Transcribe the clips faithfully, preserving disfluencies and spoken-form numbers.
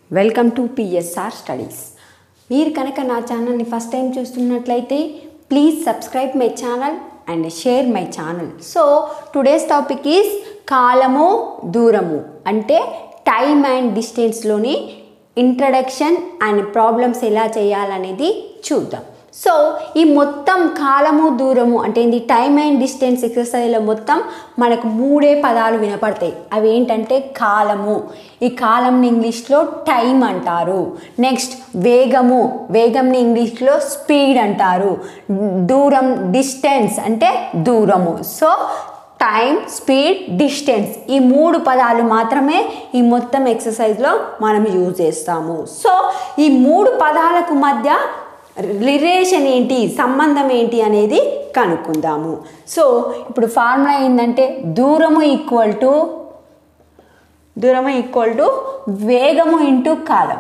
Welcome to PSR studies. మీరు కనుక నా ఛానల్ని ఫస్ట్ టైం చూస్తున్నట్లయితే please subscribe my channel and share my channel. So today's topic is కాలము దూరము అంటే టైమ్ అండ్ డిస్టెన్స్లోని ఇంట్రడక్షన్ అండ్ ప్రాబ్లమ్స్ ఎలా చేయాలనేది చూద్దాం. సో ఈ మొత్తం కాలము దూరము అంటే ఇది టైమ్ అండ్ డిస్టెన్స్ ఎక్సర్సైజ్లో మొత్తం మనకు మూడే పదాలు వినపడతాయి. అవి ఏంటంటే కాలము, ఈ కాలంని ఇంగ్లీష్లో టైం అంటారు. నెక్స్ట్ వేగము, వేగంని ఇంగ్లీష్లో స్పీడ్ అంటారు. దూరం డిస్టెన్స్ అంటే దూరము. సో టైం, స్పీడ్, డిస్టెన్స్ ఈ మూడు పదాలు మాత్రమే ఈ మొత్తం ఎక్సర్సైజ్లో మనం యూజ్ చేస్తాము. సో ఈ మూడు పదాలకు మధ్య రిలేషన్ ఏంటి, సంబంధం ఏంటి అనేది కనుక్కుందాము. సో ఇప్పుడు ఫార్ములా ఏంటంటే దూరము ఈక్వల్ టు దూరము ఈక్వల్ టు వేగము ఇంటూ కాలం,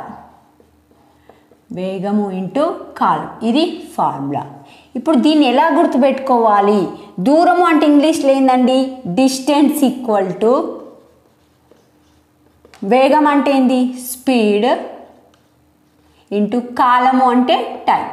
వేగము ఇంటూ కాలం, ఇది ఫార్ములా. ఇప్పుడు దీన్ని ఎలా గుర్తుపెట్టుకోవాలి? దూరము అంటే ఇంగ్లీష్లో ఏందండి డిస్టెన్స్ ఈక్వల్ టు వేగం అంటే ఏంది స్పీడ్ ఇంటూ కాలము అంటే time.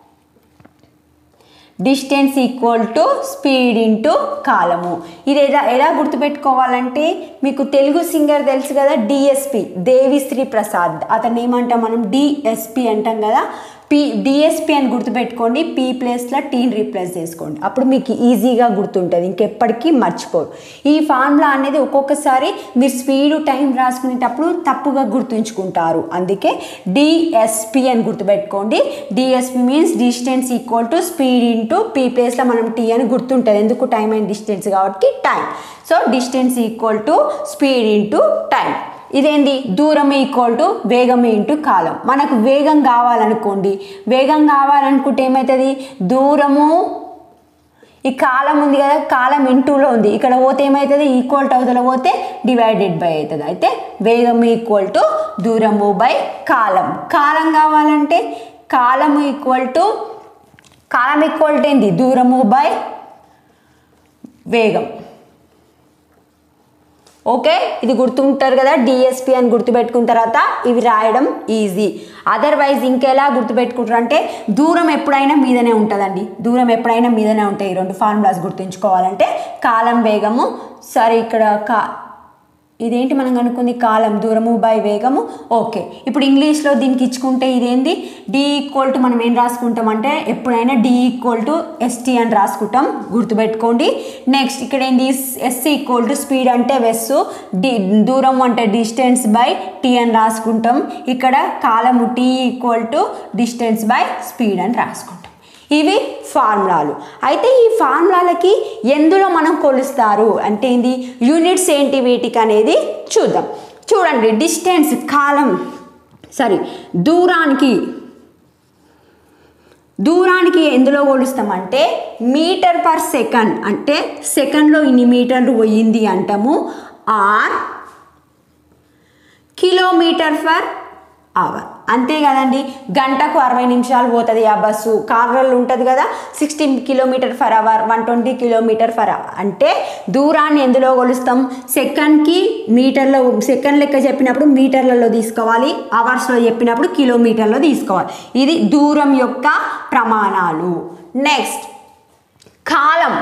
Distance equal to speed into కాలము. ఇది ఎలా ఎలా గుర్తుపెట్టుకోవాలంటే మీకు తెలుగు సింగర్ తెలుసు కదా డిఎస్పి దేవిశ్రీ ప్రసాద్, అతన్ని ఏమంటాం మనం డిఎస్పి అంటాం కదా. పి డిఎస్పి అని గుర్తుపెట్టుకోండి, పీ ప్లేస్లో టీని రీప్లేస్ చేసుకోండి, అప్పుడు మీకు ఈజీగా గుర్తుంటుంది, ఇంకెప్పటికీ మర్చిపోరు. ఈ ఫార్ములా అనేది ఒక్కొక్కసారి మీరు స్పీడ్ టైం రాసుకునేటప్పుడు తప్పుగా గుర్తుంచుకుంటారు, అందుకే డిఎస్పి అని గుర్తుపెట్టుకోండి. DSP means distance equal to speed into P ప్లేస్లో మనం టీ అని గుర్తుంటుంది, ఎందుకు టైం అండ్ డిస్టెన్స్ కాబట్టి time. So distance equal to speed into time. ఇదేంటి దూరం ఈక్వల్ టు వేగం ఇంటూ కాలం. మనకు వేగం కావాలనుకోండి, వేగం కావాలనుకుంటే ఏమవుతుంది దూరము, ఈ కాలం ఉంది కదా కాలం ఇంటూలో ఉంది, ఇక్కడ పోతే ఏమవుతుంది ఈక్వల్ టు అవతల పోతే డివైడెడ్ బై అవుతుంది. అయితే వేగం ఈక్వల్ టు దూరము బై కాలం. కాలం కావాలంటే కాలం ఈక్వల్ టు కాలం ఈక్వల్ టు ఏంది దూరము బై వేగం. ఓకే, ఇది గుర్తుంటారు కదా డిఎస్పి అని గుర్తుపెట్టుకున్న తర్వాత ఇవి రాయడం ఈజీ. అదర్వైజ్ ఇంకెలా గుర్తుపెట్టుకుంటారు అంటే దూరం ఎప్పుడైనా మీదనే ఉంటుందండి, దూరం ఎప్పుడైనా మీదనే ఉంటాయి. ఈ రెండు ఫార్ములాస్ గుర్తుంచుకోవాలంటే కాలం వేగము. సరే ఇక్కడ కా ఇదేంటి మనం అనుకుంది కాలం దూరము బై వేగము. ఓకే, ఇప్పుడు ఇంగ్లీష్లో దీనికి ఇచ్చుకుంటే ఇదేంది డి ఈక్వల్ టు మనం ఏం రాసుకుంటాం అంటే ఎప్పుడైనా డి ఈక్వల్ టు ఎస్టీ అని రాసుకుంటాం, గుర్తుపెట్టుకోండి. నెక్స్ట్ ఇక్కడ ఏంది ఎస్ ఈక్వల్ టు స్పీడ్ అంటే వెస్సు, డి దూరం అంటే డిస్టెన్స్ బై టీ అని రాసుకుంటాం. ఇక్కడ కాలము T equal to distance by speed అని రాసుకుంటాం. ఇవి ఫార్ములాలు. అయితే ఈ ఫార్ములాలకి ఎందులో మనం కొలుస్తారు అంటే ఏంది యూనిట్స్ ఏంటి వీటికి అనేది చూద్దాం. చూడండి డిస్టెన్స్ కాలం సారీ దూరానికి దూరానికి ఎందులో కొలుస్తామంటే మీటర్ పర్ సెకండ్, అంటే సెకండ్లో ఇన్ని మీటర్లు పోయింది అంటాము, ఆర్ కిలోమీటర్ పర్ అవర్. అంతే కదండి, గంటకు అరవై నిమిషాలు పోతుంది ఆ బస్సు, కార్లలో ఉంటుంది కదా sixteen kilometre for hour, one twenty kilometre for hour. అంటే దూరాన్ని ఎందులో కొలుస్తాం సెకండ్కి మీటర్లో, సెకండ్ లెక్క చెప్పినప్పుడు మీటర్లలో తీసుకోవాలి, అవర్స్లో చెప్పినప్పుడు కిలోమీటర్లో తీసుకోవాలి. ఇది దూరం యొక్క ప్రమాణాలు. నెక్స్ట్ కాలం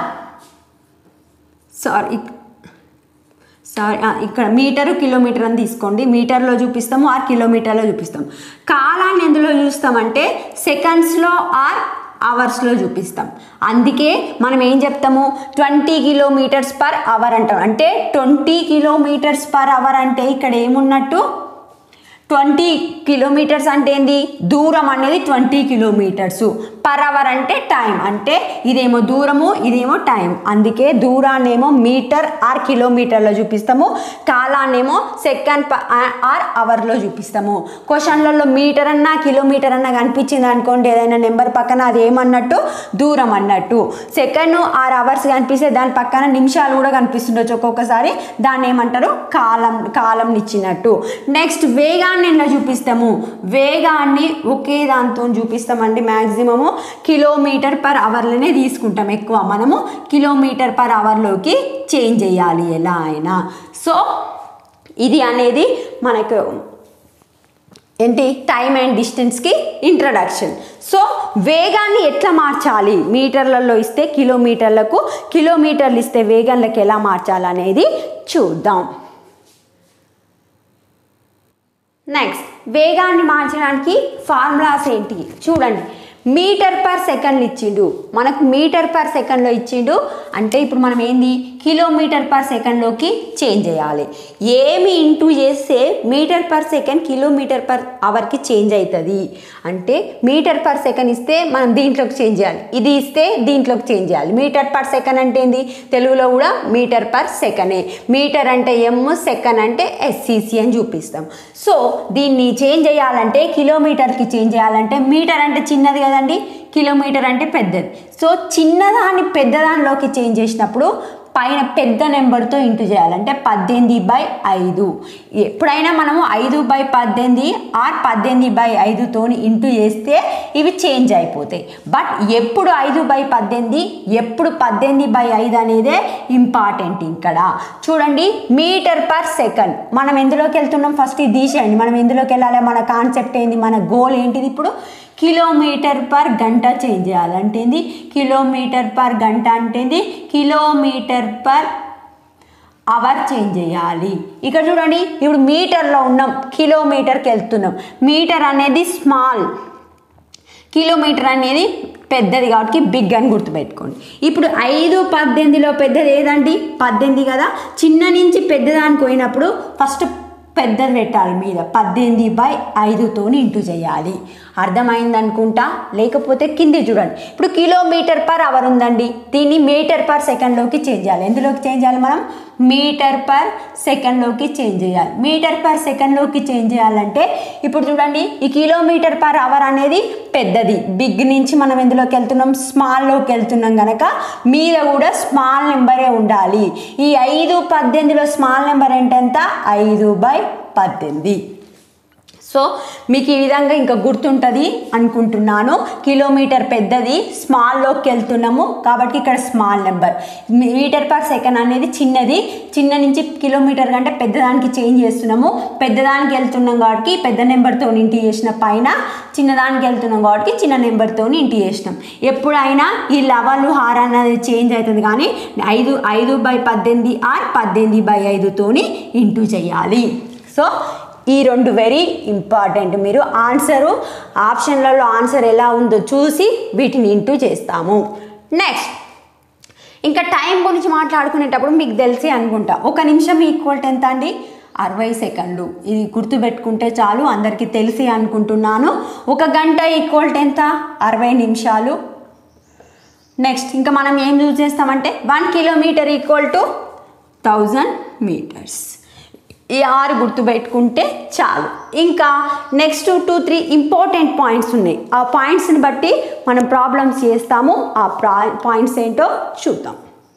సారీ సారీ ఇక్కడ మీటరు కిలోమీటర్ అని తీసుకోండి, మీటర్లో చూపిస్తాము ఆర్ కిలోమీటర్లో చూపిస్తాం. కాలాన్ని ఎందులో చూస్తామంటే సెకండ్స్లో ఆర్ అవర్స్లో చూపిస్తాం. అందుకే మనం ఏం చెప్తాము ట్వంటీ కిలోమీటర్స్ పర్ అవర్ అంటాం. అంటే ట్వంటీ కిలోమీటర్స్ పర్ అవర్ అంటే ఇక్కడ ఏమున్నట్టు ట్వంటీ కిలోమీటర్స్ అంటే ఏంది దూరం అనేది ట్వంటీ కిలోమీటర్స్, పర్ అవర్ అంటే టైం, అంటే ఇదేమో దూరము ఇదేమో టైం. అందుకే దూరాన్ని ఏమో మీటర్ ఆర్ కిలోమీటర్లో చూపిస్తాము, కాలాన్నేమో సెకండ్ ఆర్ అవర్లో చూపిస్తాము. క్వశ్చన్లలో మీటర్ అన్నా కిలోమీటర్ అన్నా కనిపించింది అనుకోండి ఏదైనా నెంబర్ పక్కన అది ఏమన్నట్టు దూరం అన్నట్టు. సెకండ్ ఆర్ అవర్స్ కనిపిస్తే దాని పక్కన నిమిషాలు కూడా కనిపిస్తుండొచ్చు ఒక్కొక్కసారి, దాన్ని ఏమంటారు కాలం, కాలం ఇచ్చినట్టు. నెక్స్ట్ వేగాన్ని ఎలా చూపిస్తాము, వేగాన్ని ఒకే దాంతో చూపిస్తామండి. మ్యాక్సిమము కిలోమీటర్ పర్ అవర్లోనే తీసుకుంటాం, ఎక్కువ మనము కిలోమీటర్ పర్ అవర్లోకి చేంజ్ చేయాలి ఎలా అయినా. సో ఇది అనేది మనకు ఏంటి టైమ్ అండ్ డిస్టెన్స్కి ఇంట్రడక్షన్. సో వేగాన్ని ఎట్లా మార్చాలి, మీటర్లలో ఇస్తే కిలోమీటర్లకు, కిలోమీటర్లు ఇస్తే వేగంలకు ఎలా మార్చాలి అనేది చూద్దాం. నెక్స్ట్ వేగాన్ని మార్చడానికి ఫార్ములాస్ ఏంటి చూడండి. మీటర్ పర్ సెకండ్లు ఇచ్చిండు, మనకు మీటర్ పర్ సెకండ్లో ఇచ్చిండు అంటే ఇప్పుడు మనం ఏంది కిలోమీటర్ పర్ సెకండ్లోకి చేంజ్ చేయాలి. ఏమి ఇంటూ చేస్తే metre per second kilometre per అవర్కి చేంజ్ అవుతుంది అంటే మీటర్ పర్ సెకండ్ ఇస్తే మనం దీంట్లోకి చేంజ్ చేయాలి, ఇది ఇస్తే దీంట్లోకి చేంజ్ చేయాలి. మీటర్ పర్ సెకండ్ అంటే ఏంది, తెలుగులో కూడా మీటర్ పర్ సెకండే. మీటర్ అంటే ఎమ్, సెకండ్ అంటే ఎస్సీసీ అని చూపిస్తాం. సో దీన్ని చేంజ్ చేయాలంటే కిలోమీటర్కి చేంజ్ చేయాలంటే మీటర్ అంటే చిన్నది కదండి, కిలోమీటర్ అంటే పెద్దది. సో చిన్నదాన్ని పెద్దదానిలోకి చేంజ్ చేసినప్పుడు పైన పెద్ద నెంబర్తో ఇంటూ చేయాలంటే పద్దెనిమిది బై ఐదు. ఎప్పుడైనా మనము ఐదు బై పద్దెనిమిది ఆర్ పద్దెనిమిది బై ఐదుతో ఇంటూ చేస్తే ఇవి చేంజ్ అయిపోతాయి. బట్ ఎప్పుడు ఐదు బై పద్దెనిమిది, ఎప్పుడు పద్దెనిమిది బై ఐదు అనేదే ఇంపార్టెంట్. ఇక్కడ చూడండి మీటర్ పర్ సెకండ్ మనం ఎందులోకి వెళ్తున్నాం, ఫస్ట్ ఇది తీసేయండి. మనం ఎందులోకి వెళ్ళాలి, మన కాన్సెప్ట్ ఏంది, మన గోల్ ఏంటిది, ఇప్పుడు కిలోమీటర్ పర్ గంట చేంజ్ చేయాలంటే ఏంది, కిలోమీటర్ పర్ గంట అంటే ఏంది, కిలోమీటర్ పర్ అవర్ చేంజ్ చేయాలి. ఇక్కడ చూడండి ఇప్పుడు మీటర్లో ఉన్నాం, కిలోమీటర్కి వెళ్తున్నాం. మీటర్ అనేది స్మాల్, కిలోమీటర్ అనేది పెద్దది కాబట్టి బిగ్ అని గుర్తుపెట్టుకోండి. ఇప్పుడు ఐదు పద్దెనిమిదిలో పెద్దది ఏదండి, పద్దెనిమిది కదా. చిన్న నుంచి పెద్దదానికి పోయినప్పుడు ఫస్ట్ పెద్దది పెట్టాలి మీద, పద్దెనిమిది బై ఐదుతో ఇంటూ చేయాలి. అర్థమైంది అనుకుంటా, లేకపోతే కింది చూడండి. ఇప్పుడు కిలోమీటర్ పర్ అవర్ ఉందండి, దీన్ని మీటర్ పర్ సెకండ్లోకి చేంజ్ చేయాలి. ఎందులోకి చేంజ్ చేయాలి, మనం మీటర్ పర్ సెకండ్లోకి చేంజ్ చేయాలి. మీటర్ పర్ సెకండ్లోకి చేంజ్ చేయాలంటే ఇప్పుడు చూడండి ఈ కిలోమీటర్ పర్ అవర్ అనేది పెద్దది, బిగ్ నుంచి మనం ఎందులోకి వెళ్తున్నాం, స్మాల్లోకి వెళ్తున్నాం కనుక మీద కూడా స్మాల్ నెంబరే ఉండాలి. ఈ ఐదు పద్దెనిమిదిలో స్మాల్ నెంబర్ అంటే ఎంత, ఐదు బై పద్దెనిమిది. సో మీకు ఈ విధంగా ఇంకా గుర్తుంటుంది అనుకుంటున్నాను. కిలోమీటర్ పెద్దది, స్మాల్లోకి వెళ్తున్నాము కాబట్టి ఇక్కడ small number. Metre per second అనేది చిన్నది, చిన్న నుంచి కిలోమీటర్ కంటే పెద్దదానికి చేంజ్ చేస్తున్నాము. పెద్దదానికి వెళ్తున్నాం కాబట్టి పెద్ద నెంబర్తో ఇంటి చేసిన, పైన చిన్నదానికి వెళ్తున్నాం కాబట్టి చిన్న నెంబర్తో ఇంటి చేసినాం. ఎప్పుడైనా ఈ లవలు హార్ అనేది చేంజ్ అవుతుంది కానీ ఐదు ఐదు బై పద్దెనిమిది ఆర్ పద్దెనిమిది బై ఐదుతోని ఇంటూ చేయాలి. సో ఈ రెండు వెరీ ఇంపార్టెంట్. మీరు ఆన్సరు ఆప్షన్లలో ఆన్సర్ ఎలా ఉందో చూసి వీటిని ఇంటూ చేస్తాము. నెక్స్ట్ ఇంకా టైం గురించి మాట్లాడుకునేటప్పుడు మీకు తెలిసి అనుకుంటా, ఒక నిమిషం ఈక్వల్ టు ఎంత అండి, అరవై సెకండ్లు. ఇది గుర్తుపెట్టుకుంటే చాలు, అందరికీ తెలిసి అనుకుంటున్నాను. ఒక గంట ఈక్వల్ టు ఎంత, అరవై నిమిషాలు. నెక్స్ట్ ఇంకా మనం ఏం యూజ్ చేస్తామంటే one kilometre equal to thousand metres. ఈ ఆరు గుర్తుపెట్టుకుంటే చాలు. ఇంకా next two three important points ఉన్నాయి, ఆ పాయింట్స్ని బట్టి మనం ప్రాబ్లమ్స్ చేస్తాము. ఆ పాయింట్స్ ఏంటో చూద్దాం.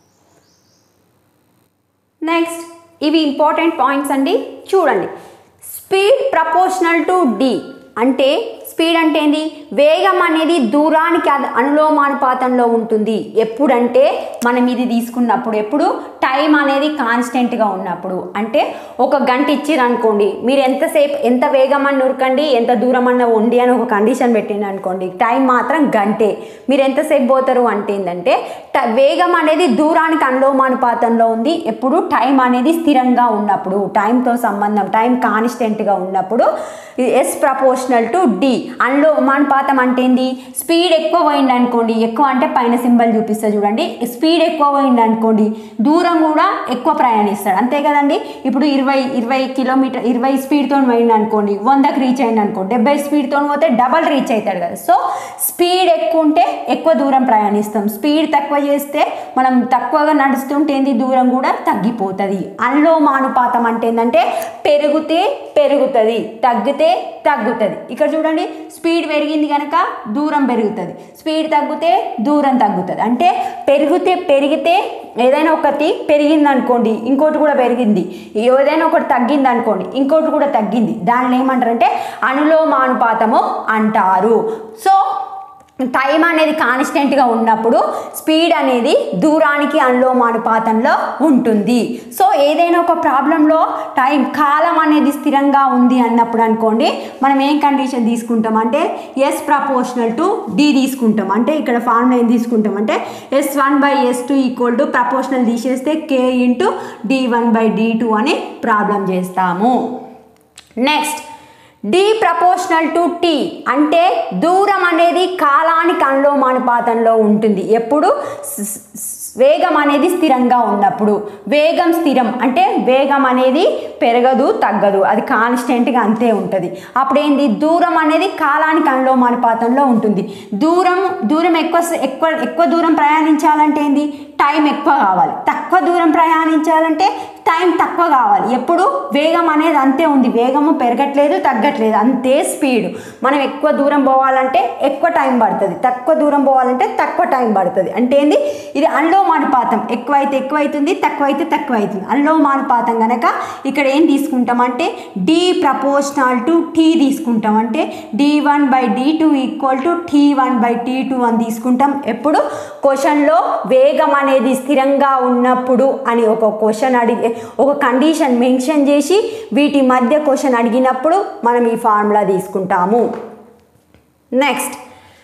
నెక్స్ట్ ఇవి ఇంపార్టెంట్ పాయింట్స్ అండి, చూడండి. స్పీడ్ ప్రపోర్షనల్ టు డి అంటే స్పీడ్ అంటే ఏంది, వేగం అనేది దూరానికి అనులోమానుపాతంలో ఉంటుంది. ఎప్పుడంటే మనం ఇది తీసుకున్నప్పుడు, ఎప్పుడు టైం అనేది కాన్స్టెంట్గా ఉన్నప్పుడు. అంటే ఒక గంట ఇచ్చిర్రు అనుకోండి, మీరు ఎంతసేపు ఎంత వేగం అని ఉరకండి, ఎంత దూరం అన్న ఉండి అని ఒక కండిషన్ పెట్టింది అనుకోండి, టైం మాత్రం గంటే. మీరు ఎంతసేపు పోతారు అంటే ఏంటంటే వేగం అనేది దూరానికి అనులోమానుపాతంలో ఉంది ఎప్పుడు, టైం అనేది స్థిరంగా ఉన్నప్పుడు, టైంతో సంబంధం, టైం కాన్స్టెంట్గా ఉన్నప్పుడు. S proportional to D. అనులోమానుపాతం అంటే ఏంది, స్పీడ్ ఎక్కువ పోయింది అనుకోండి, ఎక్కువ అంటే పైన సింబల్ చూపిస్తా చూడండి, స్పీడ్ ఎక్కువ పోయింది అనుకోండి దూరం కూడా ఎక్కువ ప్రయాణిస్తాడు, అంతే కదండి. ఇప్పుడు ఇరవై ఇరవై కిలోమీటర్ ఇరవై స్పీడ్తో పోయింది అనుకోండి, వందకి రీచ్ అయింది అనుకోండి, డెబ్బై స్పీడ్తో పోతే డబల్ రీచ్ అవుతాడు కదా. సో స్పీడ్ ఎక్కువ ఉంటే ఎక్కువ దూరం ప్రయాణిస్తాం, స్పీడ్ తక్కువ చేస్తే మనం తక్కువగా నడుస్తుంటే ఏంది, దూరం కూడా తగ్గిపోతుంది. అనులోమానుపాతం అంటే ఏంటంటే పెరిగితే పెరుగుతుంది, తగ్గితే తగ్గుతుంది. ఇక్కడ చూడండి స్పీడ్ పెరిగింది కనుక దూరం పెరుగుతుంది, స్పీడ్ తగ్గితే దూరం తగ్గుతుంది. అంటే పెరిగితే పెరిగితే ఏదైనా ఒకటి పెరిగింది అనుకోండి ఇంకోటి కూడా పెరిగింది, ఏదైనా ఒకటి తగ్గింది అనుకోండి ఇంకోటి కూడా తగ్గింది. దానిలో ఏమంటారంటే అనులోమానుపాతము అంటారు. సో టైం అనేది కాన్స్టెంట్గా ఉన్నప్పుడు స్పీడ్ అనేది దూరానికి అనులోమానుపాతంలో ఉంటుంది. సో ఏదైనా ఒక ప్రాబ్లంలో టైం కాలం అనేది స్థిరంగా ఉంది అన్నప్పుడు అనుకోండి మనం ఏం కండిషన్ తీసుకుంటాం అంటే ఎస్ ప్రపోర్షనల్ టు డి తీసుకుంటాం. అంటే ఇక్కడ ఫార్ములా ఏం తీసుకుంటాం అంటే S one by S two equal to proportional తీసేస్తే K into D one by D two అని ప్రాబ్లం చేస్తాము. Next D proportional to T అంటే దూరం అనేది కాలానికి అనులోమానుపాతంలో ఉంటుంది ఎప్పుడు వేగం అనేది స్థిరంగా ఉన్నప్పుడు. వేగం స్థిరం అంటే వేగం అనేది పెరగదు తగ్గదు, అది కాన్స్టెంట్గా అంతే ఉంటుంది. అప్పుడు ఏంది దూరం అనేది కాలానికి అనులోమానుపాతంలో ఉంటుంది. దూరం దూరం ఎక్కువ ఎక్కువ ఎక్కువ దూరం ప్రయాణించాలంటే ఏంది టైం ఎక్కువ కావాలి, తక్కువ దూరం ప్రయాణించాలంటే టైం తక్కువ కావాలి. ఎప్పుడు వేగం అనేది అంతే ఉంది, వేగము పెరగట్లేదు తగ్గట్లేదు అంతే స్పీడ్. మనం ఎక్కువ దూరం పోవాలంటే ఎక్కువ టైం పడుతుంది, తక్కువ దూరం పోవాలంటే తక్కువ టైం పడుతుంది. అంటే ఏంది ఇది అనులోమానుపాతం, ఎక్కువైతే ఎక్కువ అవుతుంది తక్కువ అయితే తక్కువ అవుతుంది. అనులోమానుపాతం కనుక ఇక్కడ ఏం తీసుకుంటాం అంటే డి ప్రపోర్షనల్ టు టీ తీసుకుంటాం. అంటే D one by D two equal to T one by T two అని తీసుకుంటాం. ఎప్పుడు క్వశ్చన్లో వేగం అనేది స్థిరంగా ఉన్నప్పుడు అని ఒక క్వశ్చన్ అడిగి ఒక కండిషన్ మెన్షన్ చేసి వీటి మధ్య క్వశ్చన్ అడిగినప్పుడు మనం ఈ ఫార్ములా తీసుకుంటాము. Next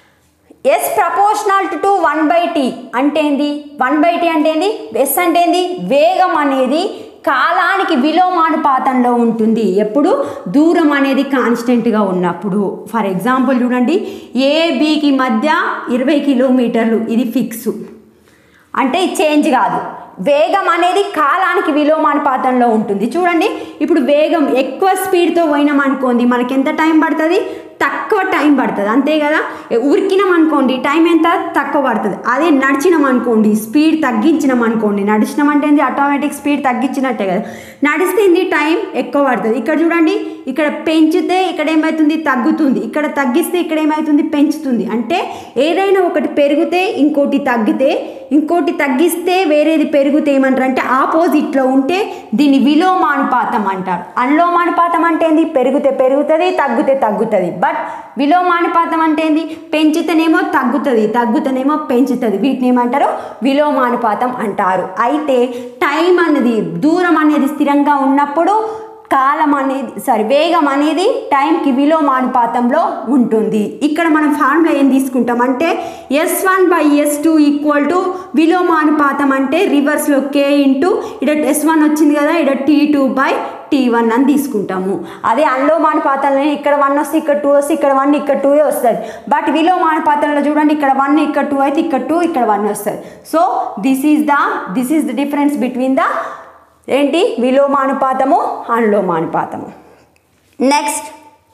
S proportional to one by T అంటే ఏంది వన్ బై టీ అంటే ఏంది ఎస్ అంటే ఏంది వేగం అనేది కాలానికి విలోమానుపాతంలో ఉంటుంది ఎప్పుడు దూరం అనేది కాన్స్టెంట్గా ఉన్నప్పుడు. ఫర్ ఎగ్జాంపుల్ చూడండి ఏబికి మధ్య ఇరవై కిలోమీటర్లు ఇది ఫిక్స్ అంటే చేంజ్ కాదు. వేగం అనేది కాలానికి విలోమానుపాతంలో ఉంటుంది. చూడండి ఇప్పుడు వేగం ఎక్కువ స్పీడ్తో పోయినాం అనుకోండి మనకి ఎంత టైం పడుతుంది తక్కువ టైం పడుతుంది అంతే కదా. ఉరికినాం అనుకోండి టైం ఎంత తక్కువ పడుతుంది. అదే నడిచినాం అనుకోండి స్పీడ్ తగ్గించినాం అనుకోండి నడిచినాం అంటే ఏంది ఆటోమేటిక్ స్పీడ్ తగ్గించినట్టే కదా. నడిస్తే ఏంది టైం ఎక్కువ పడుతుంది. ఇక్కడ చూడండి ఇక్కడ పెంచితే ఇక్కడ ఏమవుతుంది తగ్గుతుంది, ఇక్కడ తగ్గిస్తే ఇక్కడ ఏమవుతుంది పెంచుతుంది. అంటే ఏదైనా ఒకటి పెరిగితే ఇంకోటి తగ్గితే ఇంకోటి తగ్గిస్తే వేరేది పెరిగితే ఏమంటారు అంటే ఆపోజిట్లో ఉంటే దీన్ని విలోమానుపాతం అంటారు. అనులోమానుపాతం అంటే ఏంది పెరిగితే పెరుగుతుంది తగ్గితే తగ్గుతుంది. బట్ విలోమానుపాతం అంటే ఏంది పెంచితేనేమో తగ్గుతుంది తగ్గుతేనేమో పెంచుతుంది. వీటిని ఏమంటారు విలోమానుపాతం అంటారు. అయితే టైం అనేది దూరం అనేది స్థిరంగా ఉన్నప్పుడు కాలం అనేది సారీ వేగం అనేది టైంకి విలోమానుపాతంలో ఉంటుంది. ఇక్కడ మనం ఫార్ములా ఏం తీసుకుంటాం అంటే S one by S two equal to విలోమానుపాతం అంటే రివర్స్లో కే ఇంటూ ఇక్కడ ఎస్ వన్ వచ్చింది కదా ఇక్కడ T two by T one అని తీసుకుంటాము. అదే అనులోమానుపాతంలో ఇక్కడ వన్ వస్తే ఇక్కడ టూ వస్తే ఇక్కడ వన్ ఇక్కడ టూ వస్తుంది. బట్ విలోమానుపాతంలో చూడండి ఇక్కడ వన్ ఇక్కడ టూ అయితే ఇక్కడ టూ ఇక్కడ వన్ వస్తుంది. So this is the this is the difference between the ఏంటి విలోమానుపాతము అనులోమానుపాతము. నెక్స్ట్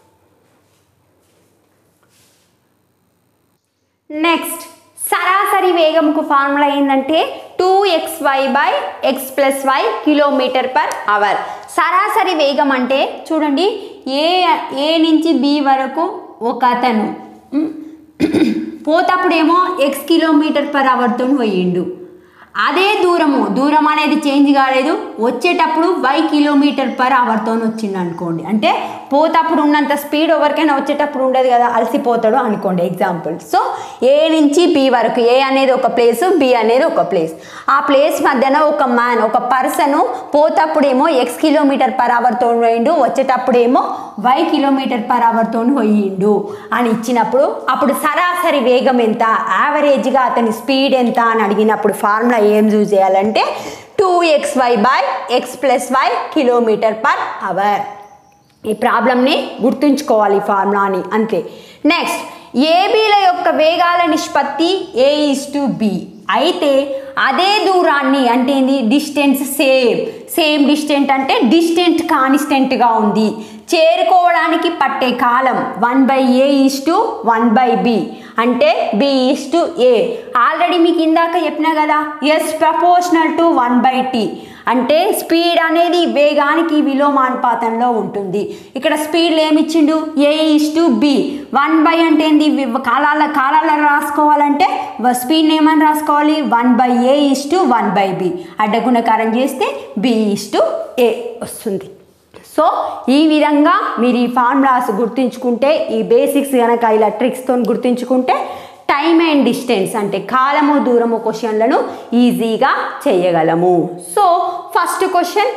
నెక్స్ట్ సరాసరి వేగంకు ఫార్ములా ఏంటంటే two X Y by X plus Y kilometre per hour. సరాసరి వేగం అంటే చూడండి ఏ ఏ నుంచి బి వరకు ఒక అతను పోతప్పుడేమో ఎక్స్ కిలోమీటర్ పర్ అవర్తో పోయిండు. అదే దూరము దూరం అనేది చేంజ్ కాలేదు వచ్చేటప్పుడు వై కిలోమీటర్ పర్ అవర్తో వచ్చిండు అనుకోండి. అంటే పోతప్పుడు ఉన్నంత స్పీడ్ ఎవరికైనా వచ్చేటప్పుడు ఉండదు కదా అలసిపోతాడు అనుకోండి ఎగ్జాంపుల్. సో ఏ నుంచి బి వరకు ఏ అనేది ఒక ప్లేస్ బి అనేది ఒక ప్లేస్. ఆ ప్లేస్ మధ్యన ఒక మ్యాన్ ఒక పర్సన్ పోతప్పుడేమో ఎక్స్ కిలోమీటర్ పర్ అవర్తో పోయిండు వచ్చేటప్పుడేమో వై కిలోమీటర్ పర్ అవర్తో పోయిండు అని ఇచ్చినప్పుడు అప్పుడు సరాసరి వేగం ఎంత యావరేజ్గా అతని స్పీడ్ ఎంత అని అడిగినప్పుడు ఫార్ములా ఏం యూజ్ చేయాలంటే two X Y by X plus Y kilometre per hour. ఈ ప్రాబ్లంని గుర్తుంచుకోవాలి ఫార్ములాని అంతే. నెక్స్ట్ ఏబీల యొక్క వేగాల నిష్పత్తి ఏ ఈజ్ టు బి. అయితే అదే దూరాన్ని అంటే ఏంది డిస్టెన్స్ సేమ్ సేమ్ డిస్టెంట్ అంటే డిస్టెంట్ కాన్స్టెంట్గా ఉంది. చేరుకోవడానికి పట్టే కాలం one by A is to one by B అంటే B is to A. Already మీకు ఇందాక చెప్పినా కదా S proportional to one by T అంటే స్పీడ్ అనేది వేగానికి విలోమానుపాతంలో ఉంటుంది. ఇక్కడ స్పీడ్లు ఏమిచ్చిండు A is to B. One by అంటే ఏంది కాలాల కాలాల రాసుకోవాలంటే స్పీడ్ని ఏమని రాసుకోవాలి one by A is to one by B అడ్డగుణకారం చేస్తే బి ఈజ్ టు ఏ వస్తుంది. సో ఈ విధంగా మీరు ఈ ఫార్ములాస్ గుర్తుంచుకుంటే ఈ బేసిక్స్ కనుక ఇలా ట్రిక్స్తో గుర్తుంచుకుంటే టైమ్ అండ్ డిస్టెన్స్ అంటే కాలము దూరము క్వశ్చన్లను ఈజీగా చేయగలము. సో ఫస్ట్ క్వశ్చన్,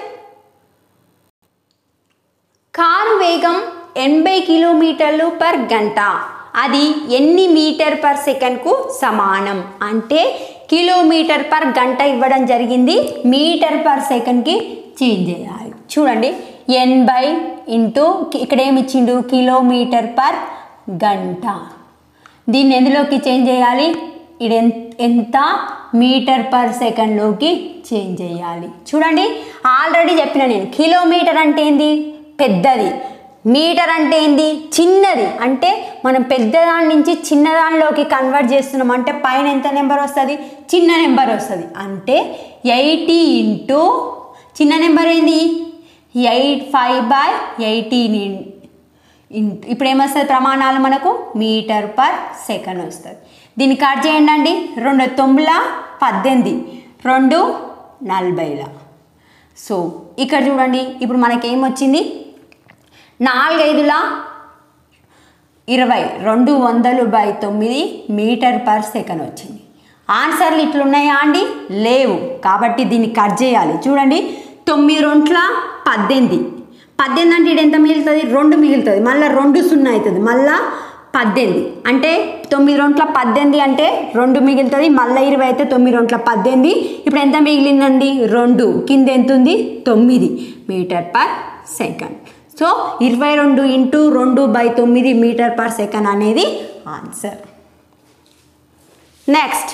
కారు వేగం ఎనభై కిలోమీటర్లు పర్ గంట, అది ఎన్ని మీటర్ పర్ సెకండ్కు సమానం? అంటే కిలోమీటర్ పర్ గంట ఇవ్వడం జరిగింది, మీటర్ పర్ సెకండ్కి చేంజ్ చేయాలి. చూడండి, ఎనభై ఇంటూ ఇక్కడ ఏమి ఇచ్చిండు, కిలోమీటర్ పర్ గంట. దీన్ని ఎందులోకి చేంజ్ చేయాలి, ఇది ఎంత మీటర్ పర్ సెకండ్లోకి చేంజ్ చేయాలి. చూడండి, ఆల్రెడీ చెప్పిన నేను, కిలోమీటర్ అంటే ఏంది, పెద్దది. మీటర్ అంటే ఏంది, చిన్నది. అంటే మనం పెద్దదాని నుంచి చిన్నదానిలోకి కన్వర్ట్ చేస్తున్నాం అంటే పైన ఎంత నెంబర్ వస్తుంది, చిన్న నెంబర్ వస్తుంది. అంటే ఎయిటీ ఇంటూ చిన్న నెంబర్ ఏంది, eight five by eighteen into ఇప్పుడు ఏమొస్తుంది ప్రమాణాలు మనకు, మీటర్ పర్ సెకండ్ వస్తుంది. దీన్ని కట్ చేయండి అండి, రెండు తొమ్మిదిల పద్దెనిమిది, రెండు నలభైల. సో ఇక్కడ చూడండి, ఇప్పుడు మనకేమొచ్చింది, నాలుగైదుల ఇరవై, రెండు వందలు బై తొమ్మిది మీటర్ పర్ సెకండ్ వచ్చింది. ఆన్సర్లు ఇట్లున్నాయా అండి, లేవు. కాబట్టి దీన్ని కట్ చేయాలి. చూడండి, తొమ్మిది రెంట్ల పద్దెనిమిది, పద్దెనిమిది అంటే ఇది ఎంత మిగులుతుంది, రెండు మిగులుతుంది. మళ్ళీ రెండు సున్నా అవుతుంది, మళ్ళీ పద్దెనిమిది అంటే తొమ్మిది రెంట్ల పద్దెనిమిది అంటే రెండు మిగులుతుంది. మళ్ళీ ఇరవై అయితే తొమ్మిది రెంట్ల పద్దెనిమిది, ఇప్పుడు ఎంత మిగిలిందండి, రెండు. కింద ఎంత ఉంది, తొమ్మిది మీటర్ పర్ సెకండ్. సో ఇరవై రెండు ఇంటూ రెండు బై తొమ్మిది మీటర్ పర్ సెకండ్ అనేది ఆన్సర్. నెక్స్ట్,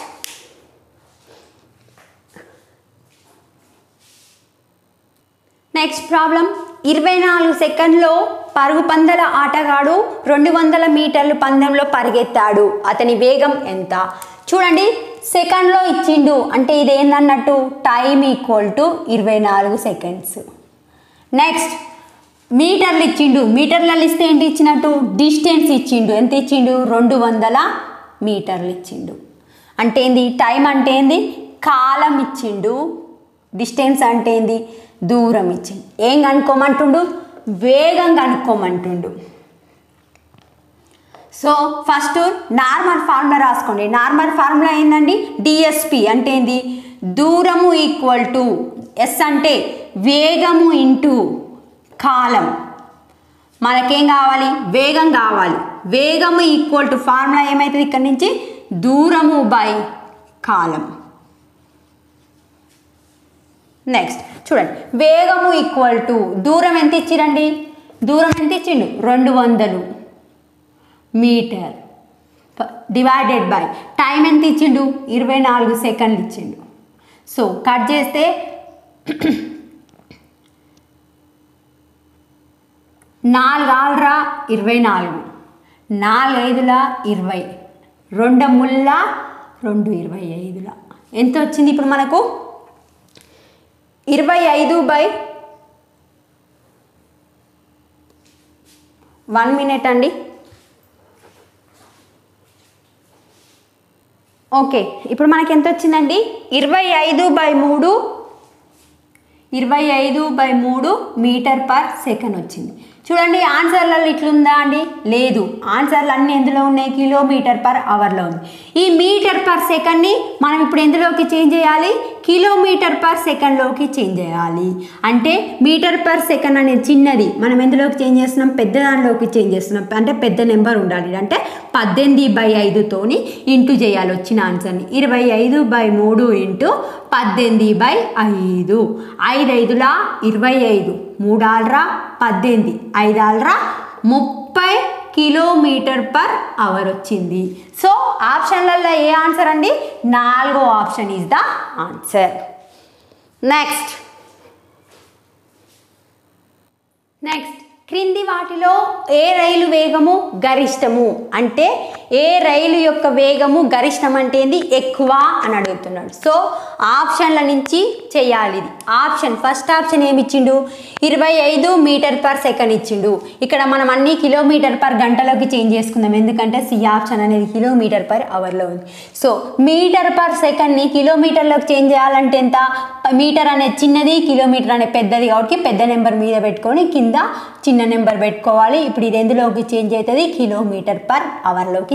నెక్స్ట్ ప్రాబ్లం, ఇరవై నాలుగు సెకండ్లో పరుగు పందెల ఆటగాడు రెండు వందల మీటర్లు పందెంలో పరిగెత్తాడు, అతని వేగం ఎంత? చూడండి, సెకండ్లో ఇచ్చిండు అంటే ఇది ఏందన్నట్టు, టైం ఈక్వల్ టు ఇరవై నాలుగు సెకండ్స్. నెక్స్ట్, మీటర్లు ఇచ్చిండు, మీటర్లలో ఇస్తే ఏంటి ఇచ్చినట్టు, డిస్టెన్స్ ఇచ్చిండు. ఎంత ఇచ్చిండు, రెండు వందల మీటర్లు ఇచ్చిండు. అంటే ఏంది, టైం అంటే ఏంది, కాలం ఇచ్చిండు. డిస్టెన్స్ అంటే ఏంది, దూరం ఇచ్చిండు. ఏం కనుక్కోమంటుండు, వేగం కనుక్కోమంటుండు. సో ఫస్ట్ నార్మల్ ఫార్ములా రాసుకోండి. నార్మల్ ఫార్ములా ఏందండి, డిఎస్పి అంటే ఏంది, దూరము ఈక్వల్ టు, ఎస్ అంటే వేగము ఇంటూ కాలం. మనకేం కావాలి, వేగం కావాలి. వేగము ఈక్వల్ టు ఫార్ములా ఏమవుతుంది ఇక్కడ నుంచి, దూరము బై కాలం. నెక్స్ట్ చూడండి, వేగము ఈక్వల్ టు దూరం ఎంత ఇచ్చిరండి, దూరం ఎంత ఇచ్చిండు, రెండు వందలు మీటర్ డివైడెడ్ బై టైం ఎంత ఇచ్చిండు, ఇరవై నాలుగు సెకండ్లు ఇచ్చిండు. సో కట్ చేస్తే నాలుగు ఆరురా ఇరవై నాలుగు, నాలుగు ఐదుల ఇరవై, రెండు ముళ్ళ రెండు ఇరవై ఐదుల ఎంత వచ్చింది ఇప్పుడు మనకు, ఇరవై ఐదు బై వన్ మినిట్ అండి. ఓకే, ఇప్పుడు మనకి ఎంత వచ్చిందండి, ఇరవై ఐదు బై మూడు, ఇరవై ఐదు బై మూడు మీటర్ పర్ సెకండ్ వచ్చింది. చూడండి, ఆన్సర్లలో ఇట్లుందా అండి, లేదు. ఆన్సర్లు అన్నీ ఎందులో ఉన్నాయి, కిలోమీటర్ పర్ అవర్లో ఉంది. ఈ మీటర్ పర్ సెకండ్ని మనం ఇప్పుడు ఎందులోకి చేంజ్ చేయాలి, కిలోమీటర్ పర్ సెకండ్లోకి చేంజ్ చేయాలి. అంటే మీటర్ పర్ సెకండ్ అనేది చిన్నది, మనం ఎందులోకి చేంజ్ చేస్తున్నాం, పెద్ద దానిలోకి చేంజ్ చేస్తున్నాం. అంటే పెద్ద నెంబర్ ఉండాలి. అంటే పద్దెనిమిది బై ఐదుతోని ఇంటూ చేయాలి వచ్చిన ఆన్సర్ని. ఇరవై ఐదు బై మూడు ఇంటూ పద్దెనిమిది బై ఐదు, ఐదు ఐదులా ఇరవై ఐదు, మూడు ఆల్రా పద్దెనిమిది, ఐదు ఆల్రా ముప్పై కిలోమీటర్ పర్ అవర్ వచ్చింది. సో ఆప్షన్లలో ఏ ఆన్సర్ అండి, నాలుగో option is the answer. Next next క్రింది వాటిలో ఏ రైలు వేగము గరిష్టము? అంటే ఏ రైలు యొక్క వేగము గరిష్టం అంటే ఏంది, ఎక్కువ అని అడుగుతున్నాడు. సో ఆప్షన్ల నుంచి చేయాలి ఇది. ఆప్షన్ ఫస్ట్ ఆప్షన్ ఏమి ఇచ్చిండు, ఇరవై ఐదు మీటర్ పర్ సెకండ్ ఇచ్చిండు. ఇక్కడ మనం అన్ని కిలోమీటర్ పర్ గంటలోకి చేంజ్ చేసుకుందాం, ఎందుకంటే సి ఆప్షన్ అనేది కిలోమీటర్ పర్ అవర్లో ఉంది. సో మీటర్ పర్ సెకండ్ని కిలోమీటర్లోకి చేంజ్ చేయాలంటే ఎంత, మీటర్ అనేది చిన్నది, కిలోమీటర్ అనేది పెద్దది, కాబట్టి పెద్ద నెంబర్ మీద పెట్టుకొని కింద చిన్న నెంబర్ పెట్టుకోవాలి. ఇప్పుడు ఇది ఎందులోకి చేంజ్ అవుతుంది, కిలోమీటర్ పర్ అవర్లోకి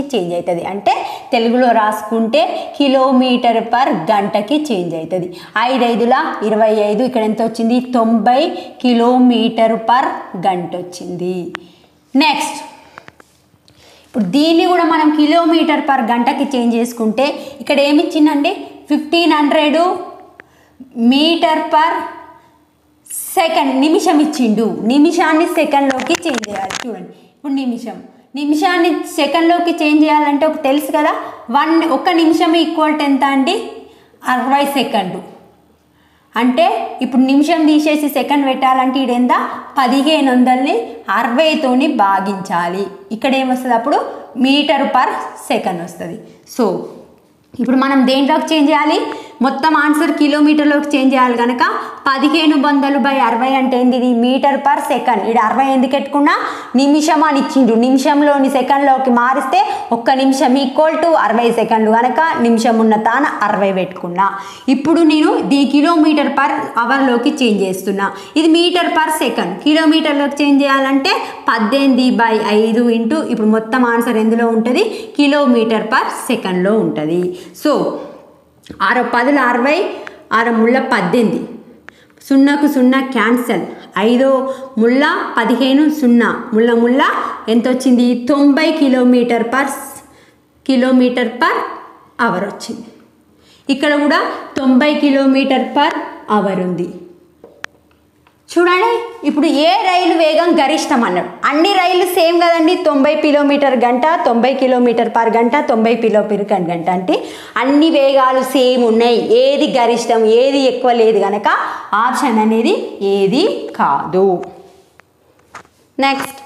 చేంజ్ అవుతుంది. అంటే తెలుగులో రాసుకుంటే కిలోమీటర్ పర్ గంటకి చేంజ్ అవుతుంది. ఐదు ఐదుల ఇరవై ఐదు, ఇక్కడ ఎంత వచ్చింది తొంభై కిలోమీటర్ పర్ గంట వచ్చింది. నెక్స్ట్ ఇప్పుడు దీన్ని కూడా మనం కిలోమీటర్ పర్ గంటకి చేంజ్ చేసుకుంటే ఇక్కడ ఏమి ఇచ్చిందండి fifteen hundred metre per second, నిమిషం ఇచ్చిండు. నిమిషాన్ని సెకండ్లోకి చేంజ్ చేయాలి. చూడండి ఇప్పుడు నిమిషం నిమిషాన్ని సెకండ్లోకి చేంజ్ చేయాలంటే ఒక తెలుసు కదా, వన్ ఒక నిమిషం ఈక్వల్ టు ఎంత అండి అరవై సెకండ్లు. అంటే ఇప్పుడు నిమిషం తీసేసి సెకండ్ పెట్టాలంటే ఇడెంత పదిహేను వందలని అరవైతోని భాగించాలి. ఇక్కడ ఏమొస్తుంది అప్పుడు మీటర్ పర్ సెకండ్ వస్తుంది. సో ఇప్పుడు మనం దేంట్లోకి చేంజ్ చేయాలి, మొత్తం ఆన్సర్ కిలోమీటర్లోకి చేంజ్ చేయాలి కనుక పదిహేను వందలు బై అరవై అంటే ఏంది ఇది మీటర్ పర్ సెకండ్. ఇక్కడ అరవై ఎందుకు పెట్టుకున్నా నిమిషం అని ఇచ్చిండు, నిమిషంలోని సెకండ్లోకి మారిస్తే ఒక్క నిమిషం ఈక్వల్ టు అరవై సెకండ్లు కనుక నిమిషం ఉన్న తాన అరవై పెట్టుకున్నా. ఇప్పుడు నేను దీ కిలోమీటర్ పర్ అవర్లోకి చేంజ్ చేస్తున్నా. ఇది మీటర్ పర్ సెకండ్, కిలోమీటర్లోకి చేంజ్ చేయాలంటే పద్దెనిమిది బై ఐదు ఇంటూ ఇప్పుడు మొత్తం ఆన్సర్ ఎందులో ఉంటుంది కిలోమీటర్ పర్ సెకండ్లో ఉంటుంది. సో ఆరు పదుల అరవై, ఆరు ముళ్ళ పద్దెనిమిది, సున్నాకు సున్నా క్యాన్సల్, ఐదో ముళ్ళ పదిహేను, సున్నా ముళ్ళ ముళ్ళ ఎంత వచ్చింది తొంభై kilometre per kilometre per hour వచ్చింది. ఇక్కడ కూడా తొంభై కిలోమీటర్ పర్ అవర్ ఉంది. చూడండి ఇప్పుడు ఏ రైలు వేగం గరిష్టం అన్నాడు. అన్ని రైళ్లు సేమ్ కదండి, తొంభై కిలోమీటర్ గంట, తొంభై కిలోమీటర్ పర్ గంట, తొంభై కిలోమీటర్ గంట అంటే అన్ని వేగాలు సేమ్ ఉన్నాయి. ఏది గరిష్టం ఏది ఎక్కువ లేదు కనుక ఆప్షన్ అనేది ఏది కాదు. నెక్స్ట్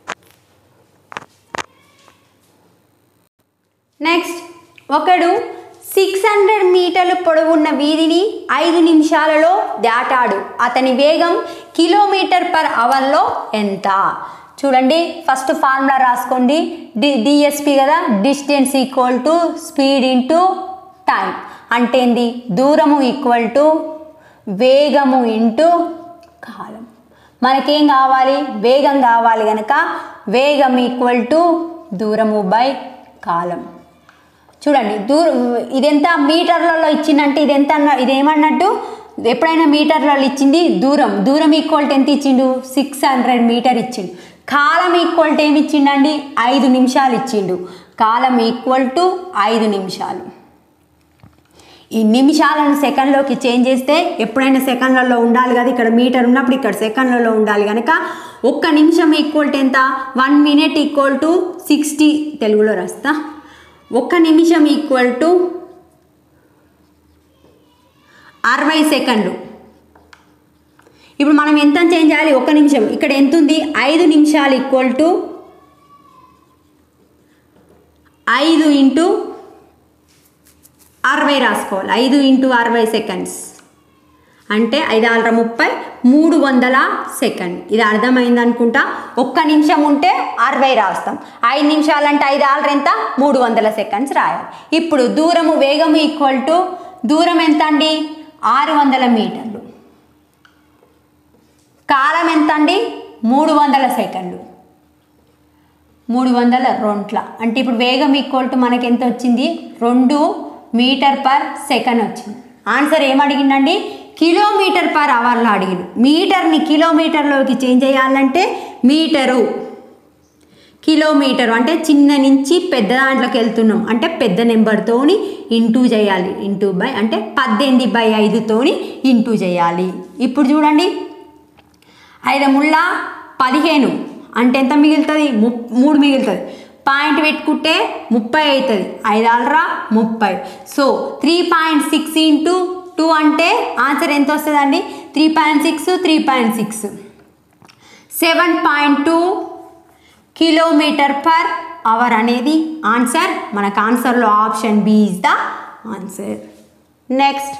నెక్స్ట్ ఒకడు సిక్స్ హండ్రెడ్ మీటర్లు పొడవున్న వీధిని ఐదు నిమిషాలలో దాటాడు. అతని వేగం కిలోమీటర్ పర్ అవర్లో ఎంత? చూడండి ఫస్ట్ ఫార్ములా రాసుకోండి. డి డిఎస్పి కదా, distance equal to speed into time. అంటే ఏంది దూరము ఈక్వల్ టు వేగము ఇంటూ కాలం. మనకేం కావాలి వేగం కావాలి కనుక వేగం ఈక్వల్ టు దూరము బై కాలం. చూడండి దూరం ఇదెంత మీటర్లలో ఇచ్చిందంటే ఇదెంత అన్న ఇదేమన్నట్టు ఎప్పుడైనా మీటర్లలో ఇచ్చింది దూరం, దూరం ఈక్వల్ టు ఎంత ఇచ్చిండు సిక్స్ హండ్రెడ్ మీటర్ ఇచ్చిండు. కాలం ఈక్వల్ టు ఏమి ఇచ్చిండండి ఐదు నిమిషాలు ఇచ్చిండు. కాలం ఈక్వల్ టు ఐదు నిమిషాలు. ఈ నిమిషాలను సెకండ్లోకి చేంజ్ చేస్తే ఎప్పుడైనా సెకండ్లలో ఉండాలి కదా, ఇక్కడ మీటర్ ఉన్నప్పుడు ఇక్కడ సెకండ్లలో ఉండాలి కనుక ఒక్క నిమిషం ఈక్వల్ టు ఎంత one minute equal to sixty, తెలుగులో రాస్తా ఒక్క నిమిషం ఈక్వల్ టు అరవై సెకండ్లు. ఇప్పుడు మనం ఎంత చేంజ్ చేయాలి ఒక్క నిమిషం, ఇక్కడ ఎంత ఉంది ఐదు నిమిషాలు ఈక్వల్ టు ఐదు ఇంటూ అరవై రాసుకోవాలి. ఐదు ఇంటూ అరవై సెకండ్స్ అంటే ఐదు ఆరు ముప్పై, మూడు వందల సెకండ్. ఇది అర్థమైంది అనుకుంటా. ఒక్క నిమిషం ఉంటే అరవై రాస్తాం, ఐదు నిమిషాలు అంటే ఐదు ఆరు ఎంత మూడు వందల సెకండ్స్ రాయాలి. ఇప్పుడు దూరము వేగము ఈక్వల్ టు దూరం ఎంత అండి ఆరు వందల మీటర్లు, కాలం ఎంత అండి మూడు వందల సెకండ్లు, మూడు వందల రెంట్ల. అంటే ఇప్పుడు వేగం ఈక్వల్ టు మనకి ఎంత వచ్చింది రెండు మీటర్ పర్ సెకండ్ వచ్చింది. ఆన్సర్ ఏమడిగిందండి కిలోమీటర్ పర్ అవర్లో అడిగిండు. మీటర్ని కిలోమీటర్లోకి చేంజ్ చేయాలంటే మీటరు కిలోమీటరు అంటే చిన్న నుంచి పెద్ద దాంట్లోకి వెళ్తున్నాం అంటే పెద్ద నెంబర్తోని ఇంటూ చేయాలి. ఇంటూ బై అంటే పద్దెనిమిది బై ఐదుతోని ఇంటూ చేయాలి. ఇప్పుడు చూడండి ఐదు ముళ్ళ పదిహేను అంటే ఎంత మిగులుతుంది ము మూడు మిగులుతుంది. పాయింట్ పెట్టుకుంటే ముప్పై అవుతుంది, ఐదు ఆల్రా ముప్పై. So three point six into two అంటే ఆన్సర్ ఎంత వస్తుందండి three point six three point six seven point two kilometre per hour అనేది ఆన్సర్. మనకు ఆన్సర్లో option B is the answer. Next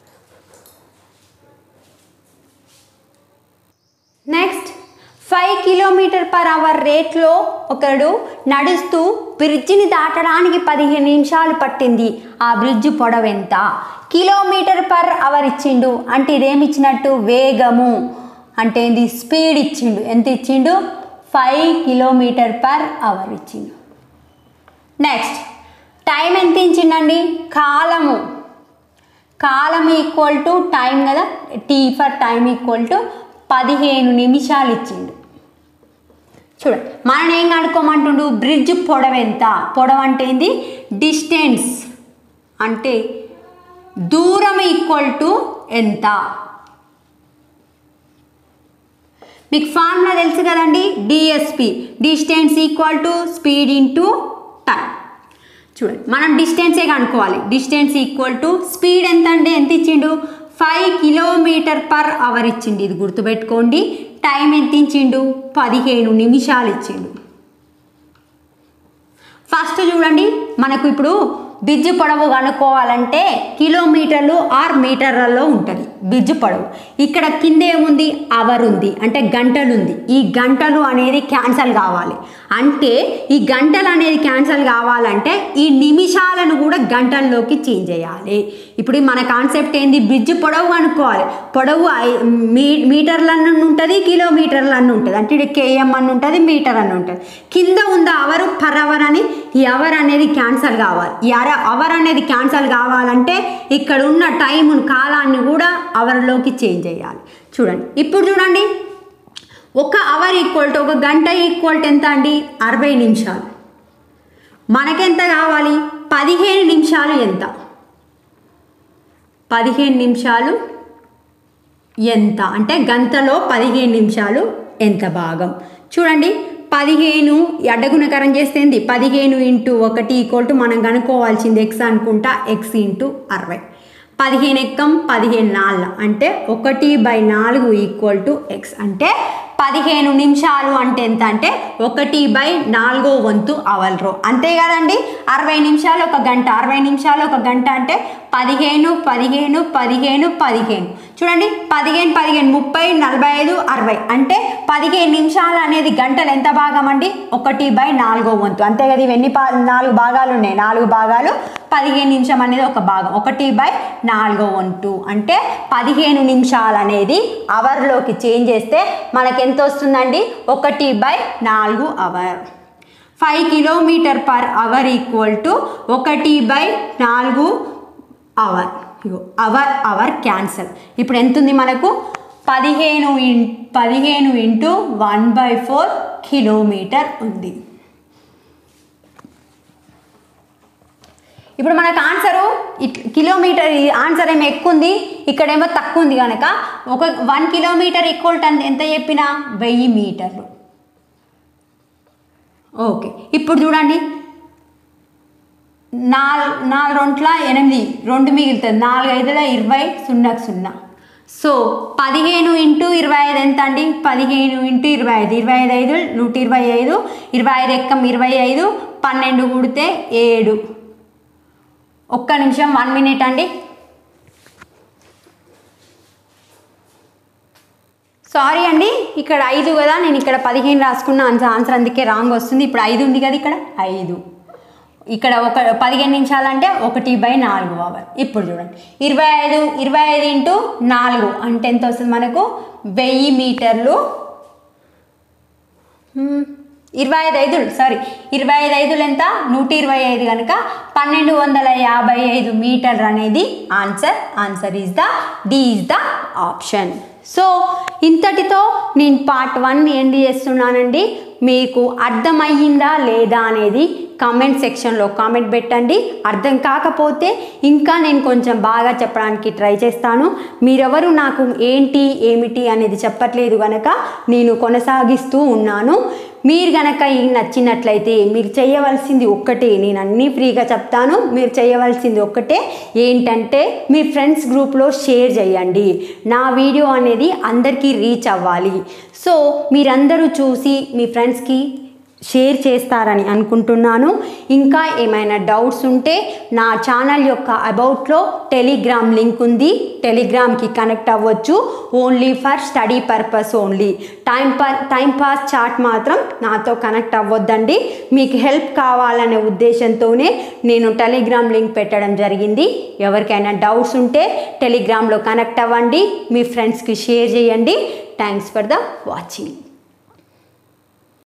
next five kilometre per hour రేట్లో ఒకడు నడుస్తూ బ్రిడ్జిని దాటడానికి పదిహేను నిమిషాలు పట్టింది. ఆ బ్రిడ్జ్ పొడవు ఎంత? కిలోమీటర్ పర్ అవర్ ఇచ్చిండు అంటే ఇదేమి ఇచ్చినట్టు వేగము అంటే ఏంది స్పీడ్ ఇచ్చిండు. ఎంత ఇచ్చిండు ఫైవ్ కిలోమీటర్ పర్ అవర్ ఇచ్చిండు. నెక్స్ట్ టైం ఎంత ఇచ్చిండండి, కాలము కాలం ఈక్వల్ టు టైం కదా, T for time equal to పదిహేను నిమిషాలు ఇచ్చిండు. చూడండి మనం ఏం కనుక్కోమంటుండు, బ్రిడ్జ్ పొడవు ఎంత, పొడవు అంటే ఏంది, డిస్టెన్స్ అంటే దూరం ఈక్వల్ టు ఎంత. మీకు ఫార్ములా తెలుసు కదండి, DSP distance equal to speed into time. చూడండి మనం డిస్టెన్సే కనుక్కోవాలి, డిస్టెన్స్ ఈక్వల్ టు స్పీడ్ ఎంత అంటే ఎంత ఇచ్చిండు, ఫైవ్ కిలోమీటర్ పర్ అవర్ ఇచ్చిండు, ఇది గుర్తుపెట్టుకోండి. టైం ఎంత ఇచ్చిండు, పదిహేను నిమిషాలు ఇచ్చిండు. ఫస్ట్ చూడండి మనకు ఇప్పుడు బ్రిడ్జ్ పొడవు కనుక్కోవాలంటే కిలోమీటర్లు ఆర్ మీటర్లలో ఉంటుంది బ్రిడ్జ్ పొడవు. ఇక్కడ కింద ఏముంది, అవర్ ఉంది అంటే గంటలు ఉంది. ఈ గంటలు అనేది క్యాన్సల్ కావాలి అంటే ఈ గంటలు అనేది క్యాన్సల్ కావాలంటే ఈ నిమిషాలను కూడా గంటల్లోకి చేంజ్ చేయాలి. ఇప్పుడు మన కాన్సెప్ట్ ఏంది, బ్రిడ్జ్ పొడవు కనుక్కోవాలి. పొడవు మీ మీటర్లన్నీ ఉంటుంది, కిలోమీటర్లన్నీ ఉంటుంది, అంటే ఇది కేఎం అని ఉంటుంది, మీటర్ అని ఉంటుంది. కింద ఉందా అవరు పర్ అవర్ అని, ఈ అవర్ అనేది క్యాన్సల్ కావాలి. ఈ అవర్ అనేది క్యాన్సల్ కావాలంటే ఇక్కడ ఉన్న టైం కాలాన్ని కూడా అవర్లోకి చేంజ్ చేయాలి. చూడండి ఇప్పుడు చూడండి, ఒక అవర్ ఈక్వల్ టు ఒక గంట ఈక్వల్ టు ఎంత అండి, అరవై నిమిషాలు. మనకెంత కావాలి, పదిహేను నిమిషాలు ఎంత, పదిహేను నిమిషాలు ఎంత అంటే గంటలో పదిహేను నిమిషాలు ఎంత భాగం. చూడండి పదిహేను అడ్డగుణకరం చేస్తే ఏంది, పదిహేను ఇంటూ ఒకటి ఈక్వల్ టు మనం కనుక్కోవాల్సింది ఎక్స్ అనుకుంటా, ఎక్స్ ఇంటూ అరవై. పదిహేను ఎక్కం పదిహేను నాలుగు అంటే ఒకటి బై నాలుగు ఈక్వల్ టు ఎక్స్. అంటే పదిహేను నిమిషాలు అంటే ఎంత అంటే ఒకటి బై నాలుగో వంతు అవర్లో, అంతే కదండి. అరవై నిమిషాలు ఒక గంట, అరవై నిమిషాలు ఒక గంట అంటే పదిహేను పదిహేను పదిహేను పదిహేను. చూడండి పదిహేను పదిహేను ముప్పై నలభై ఐదు అరవై అంటే పదిహేను నిమిషాలు అనేది గంటలు ఎంత భాగం అండి, ఒకటి బై నాలుగో వంతు, అంతే కదా. ఇవన్నీ పా నాలుగు భాగాలు ఉన్నాయి, నాలుగు భాగాలు పదిహేను నిమిషం అనేది ఒక భాగం, ఒకటి బై నాలుగో వంతు అంటే పదిహేను నిమిషాలు అనేది అవర్లోకి చేంజ్ చేస్తే మనకి ఎంత వస్తుందండి, ఒకటి బై నాలుగు hour. Five kilometre per hour equal to ఒకటి బై నాలుగు అవర్. Hour hour cancel. ఇప్పుడు ఎంత ఉంది మనకు, పదిహేను ఇన్ పదిహేను into one by four kilometre ఉంది. ఇప్పుడు మనకు ఆన్సరు కిలోమీటర్, ఆన్సర్ ఏమో ఎక్కువ ఉంది, ఇక్కడేమో తక్కువ ఉంది కనుక ఒక వన్ కిలోమీటర్ ఈక్వల్ టు ఎంత చెప్పినా వెయ్యి మీటర్లు. ఓకే ఇప్పుడు చూడండి, నాలుగు నాలుగు రెంట్ల ఎనిమిది, రెండు మిగులుతుంది, నాలుగు ఐదుల ఇరవై, సున్నాకు సున్నా. సో పదిహేను ఇంటూ ఇరవై ఐదు ఎంత అండి, పదిహేను ఇంటూ ఇరవై ఐదు, ఇరవై ఐదు ఐదు నూట ఇరవై ఐదు, ఇరవై ఐదు ఎక్కం ఇరవై ఐదు, పన్నెండు కూడితే ఏడు. ఒక్క నిమిషం, వన్ మినిట్ అండి. సారీ అండి, ఇక్కడ ఐదు కదా, నేను ఇక్కడ పదిహేను రాసుకున్న ఆన్సర్ ఆన్సర్ అందుకే రాంగ్ వస్తుంది. ఇప్పుడు ఐదు ఉంది కదా, ఇక్కడ ఐదు, ఇక్కడ ఒక పదిహేను నిమిషాలు అంటే ఒకటి బై నాలుగు అవర్. ఇప్పుడు చూడండి ఇరవై ఐదు ఇరవై ఐదు ఇంటూ నాలుగు అంటే ఎంత వస్తుంది మనకు, వెయ్యి మీటర్లు. ఇరవై ఐదు ఐదులు సారీ ఇరవై ఐదు ఐదులు ఎంత, నూట ఇరవై ఐదు కనుక పన్నెండు వందల యాభై ఐదు మీటర్లు అనేది answer. Answer is the D is the option. So ఇంతటితో నేను పార్ట్ వన్ ఎండ్ చేస్తున్నానండి. మీకు అర్థమయ్యిందా లేదా అనేది కామెంట్ సెక్షన్లో కామెంట్ పెట్టండి. అర్థం కాకపోతే ఇంకా నేను కొంచెం బాగా చెప్పడానికి ట్రై చేస్తాను. మీరెవరు నాకు ఏంటి ఏమిటి అనేది చెప్పట్లేదు కనుక నేను కొనసాగిస్తూ ఉన్నాను. మీరు కనుక ఈ నచ్చినట్లయితే మీరు చేయవలసింది ఒక్కటే, నేను అన్నీ ఫ్రీగా చెప్తాను. మీరు చేయవలసింది ఒక్కటే ఏంటంటే మీ ఫ్రెండ్స్ గ్రూప్లో షేర్ చేయండి. నా వీడియో అనేది అందరికీ రీచ్ అవ్వాలి. సో మీరందరూ చూసి మీ ఫ్రెండ్స్కి షేర్ చేస్తారని అనుకుంటున్నాను. ఇంకా ఏమైనా డౌట్స్ ఉంటే నా ఛానల్ యొక్క అబౌట్లో టెలిగ్రామ్ లింక్ ఉంది, టెలిగ్రామ్కి కనెక్ట్ అవ్వచ్చు. Only for study purpose only. Time పా టైం పాస్ చాట్ మాత్రం నాతో కనెక్ట్ అవ్వద్దండి. మీకు హెల్ప్ కావాలనే ఉద్దేశంతోనే నేను టెలిగ్రామ్ లింక్ పెట్టడం జరిగింది. ఎవరికైనా డౌట్స్ ఉంటే టెలిగ్రామ్లో కనెక్ట్ అవ్వండి, మీ ఫ్రెండ్స్కి షేర్ చేయండి. Thanks for the watching.